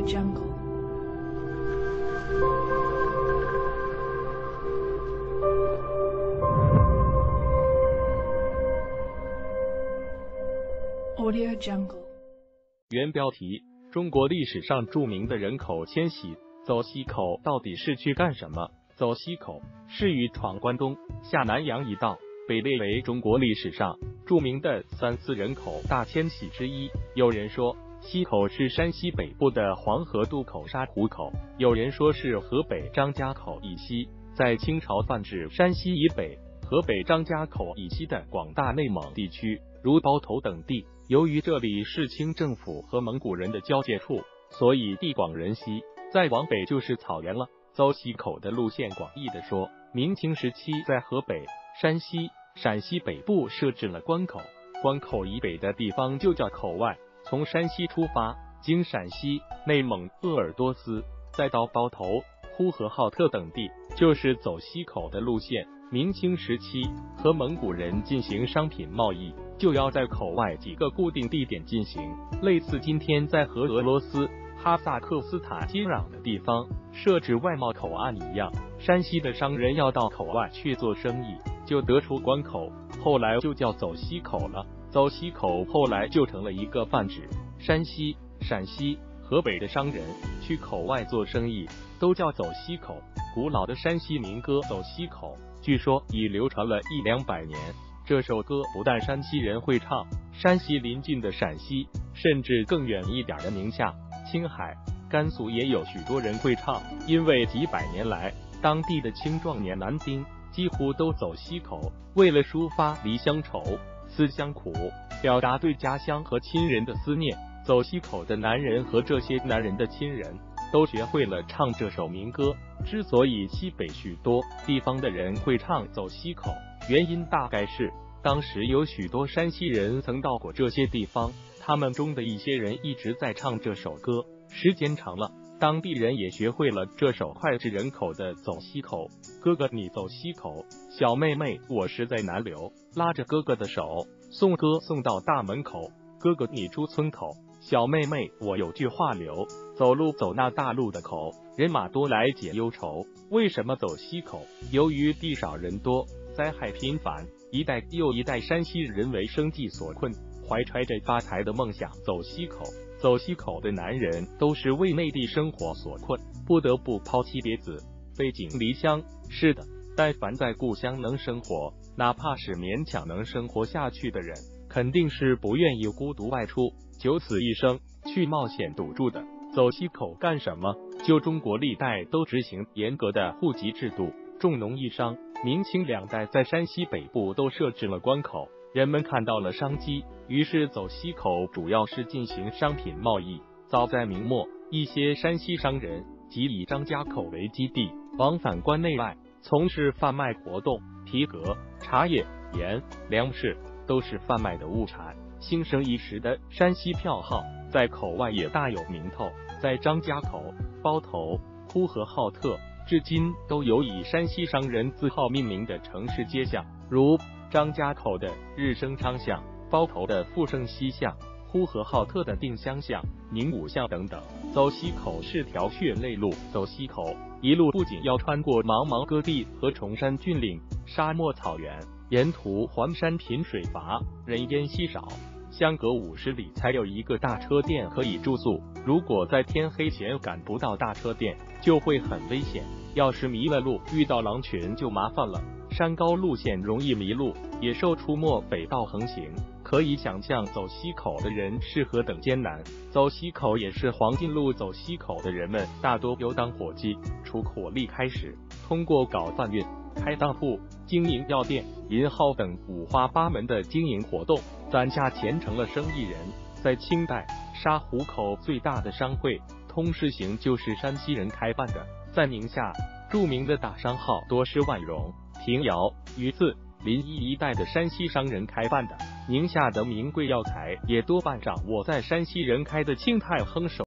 Jungle. Audio Jungle. 原标题：中国历史上著名的人口迁徙。走西口到底是去干什么？走西口是与闯关东、下南洋一道，被列为中国历史上著名的3次人口大迁徙之一。有人说西口是山西北部的黄河渡口沙湖口，有人说是河北张家口以西，在清朝泛指山西以北、河北张家口以西的广大内蒙地区，如包头等地。由于这里是清政府和蒙古人的交界处，所以地广人稀，再往北就是草原了。走西口的路线，广义的说，明清时期在河北、山西、陕西北部设置了关口，关口以北的地方就叫口外。从山西出发，经陕西、内蒙、鄂尔多斯，再到包头、呼和浩特等地，就是走西口的路线。明清时期和蒙古人进行商品贸易，就要在口外几个固定地点进行，类似今天在和俄罗斯、哈萨克斯坦接壤的地方设置外贸口岸一样。山西的商人要到口外去做生意，就得出关口，后来就叫走西口了。走西口后来就成了一个泛指山西、陕西、河北的商人去口外做生意，都叫走西口。古老的山西民歌《走西口》据说已流传了100-200年。这首歌不但山西人会唱，山西邻近的陕西，甚至更远一点的宁夏、青海、甘肃也有许多人会唱。因为几百年来，当地的青壮年男丁几乎都走西口，为了抒发离乡愁、思乡苦，表达对家乡和亲人的思念，走西口的男人和这些男人的亲人都学会了唱这首民歌。之所以西北许多地方的人会唱走西口，原因大概是当时有许多山西人曾到过这些地方，他们中的一些人一直在唱这首歌，时间长了，当地人也学会了这首脍炙人口的走西口。哥哥你走西口，小妹妹我实在难留，拉着哥哥的手，送歌送到大门口。哥哥你出村口，小妹妹我有句话留，走路走那大路的口，人马多来解忧愁。为什么走西口？由于地少人多，灾害频繁，一代又一代山西人为生计所困，怀揣着发财的梦想走西口。走西口的男人都是为内地生活所困，不得不抛妻别子，背井离乡。是的，但凡在故乡能生活，哪怕是勉强能生活下去的人，肯定是不愿意孤独外出，九死一生去冒险赌注的。走西口干什么？就中国历代都执行严格的户籍制度，重农抑商。明清2代在山西北部都设置了关口，人们看到了商机，于是走西口主要是进行商品贸易。早在明末，一些山西商人即以张家口为基地，往返关内外，从事贩卖活动。皮革、茶叶、盐、粮食都是贩卖的物产。兴盛一时的山西票号在口外也大有名头，在张家口、包头、呼和浩特，至今都有以山西商人字号命名的城市街巷，如张家口的日升昌巷、包头的富盛西巷、呼和浩特的定襄巷、宁武巷等等。走西口是条血泪路，走西口一路不仅要穿过茫茫戈壁和崇山峻岭、沙漠草原，沿途环山贫水乏，人烟稀少，相隔50里才有一个大车店可以住宿。如果在天黑前赶不到大车店，就会很危险，要是迷了路，遇到狼群就麻烦了。山高路线容易迷路，野兽出没，匪盗横行，可以想象走西口的人是何等艰难。走西口也是黄金路，走西口的人们大多有当伙计，除火力开始，通过搞贩运、开当铺、经营药店、银号等五花八门的经营活动，攒下钱成了生意人。在清代，沙湖口最大的商会通世行就是山西人开办的。在宁夏，著名的大商号多是万荣、平遥、榆次、临沂一带的山西商人开办的。宁夏的名贵药材也多半掌握在山西人开的庆泰亨手